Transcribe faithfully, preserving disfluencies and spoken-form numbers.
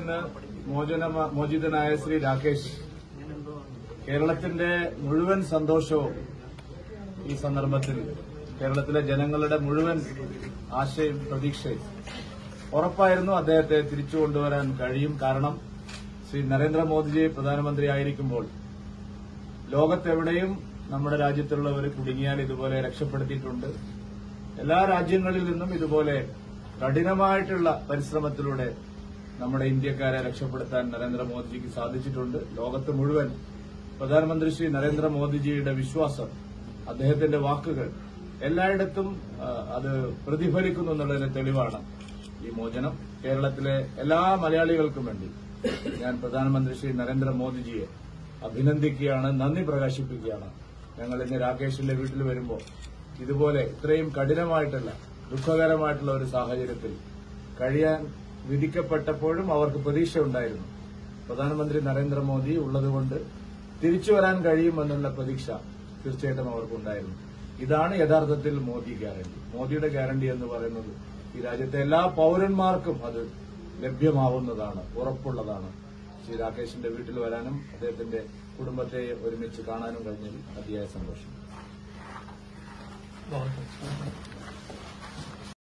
നിന്ന് മോചന മോചിതനായ ശ്രീ രാകേഷ് കേരളത്തിന്റെ മുഴുവൻ സന്തോഷവും ഈ സന്ദർഭത്തിൽ കേരളത്തിലെ ജനങ്ങളുടെ മുഴുവൻ ആശയും പ്രതീക്ഷയും ഉറപ്പായിരുന്നു അദ്ദേഹത്തെ തിരിച്ചു കൊണ്ടുവരാൻ കഴിയും. കാരണം ശ്രീ നരേന്ദ്രമോദിജി പ്രധാനമന്ത്രിയായിരിക്കുമ്പോൾ ലോകത്തെവിടെയും നമ്മുടെ രാജ്യത്തുള്ളവർ കുടുങ്ങിയാൽ ഇതുപോലെ രക്ഷപ്പെടുത്തിയിട്ടുണ്ട്. എല്ലാ രാജ്യങ്ങളിൽ നിന്നും ഇതുപോലെ കഠിനമായിട്ടുള്ള പരിശ്രമത്തിലൂടെ നമ്മുടെ ഇന്ത്യക്കാരെ രക്ഷപ്പെടുത്താൻ നരേന്ദ്രമോദിജിക്ക് സാധിച്ചിട്ടുണ്ട്. ലോകത്ത് മുഴുവൻ പ്രധാനമന്ത്രി ശ്രീ നരേന്ദ്രമോദിജിയുടെ വിശ്വാസം, അദ്ദേഹത്തിന്റെ വാക്കുകൾ എല്ലായിടത്തും അത് പ്രതിഫലിക്കുന്നു എന്നുള്ളതിന്റെ തെളിവാണ് ഈ മോചനം. കേരളത്തിലെ എല്ലാ മലയാളികൾക്കും വേണ്ടി ഞാൻ പ്രധാനമന്ത്രി ശ്രീ നരേന്ദ്രമോദിജിയെ അഭിനന്ദിക്കുകയാണ്, നന്ദി പ്രകാശിപ്പിക്കുകയാണ്. ഞങ്ങൾ ഇന്ന് രാകേഷിന്റെ വീട്ടിൽ വരുമ്പോൾ ഇതുപോലെ ഇത്രയും കഠിനമായിട്ടുള്ള ദുഃഖകരമായിട്ടുള്ള ഒരു സാഹചര്യത്തിൽ കഴിയാൻ വിധിക്കപ്പെട്ടപ്പോഴും അവർക്ക് പ്രതീക്ഷ ഉണ്ടായിരുന്നു. പ്രധാനമന്ത്രി നരേന്ദ്രമോദി ഉള്ളതുകൊണ്ട് തിരിച്ചു വരാൻ കഴിയുമെന്നുള്ള പ്രതീക്ഷ തീർച്ചയായിട്ടും അവർക്കുണ്ടായിരുന്നു. ഇതാണ് യഥാർത്ഥത്തിൽ മോദി ഗ്യാരണ്ടി. മോദിയുടെ ഗ്യാരണ്ടി എന്ന് പറയുന്നത് ഈ രാജ്യത്തെ എല്ലാ പൌരന്മാർക്കും അത് ലഭ്യമാവുന്നതാണ്, ഉറപ്പുള്ളതാണ്. ശ്രീ രാകേഷിന്റെ വീട്ടിൽ വരാനും അദ്ദേഹത്തിന്റെ കുടുംബത്തെ ഒരുമിച്ച് കാണാനും കഴിഞ്ഞതിൽ അതിയായ സന്തോഷം.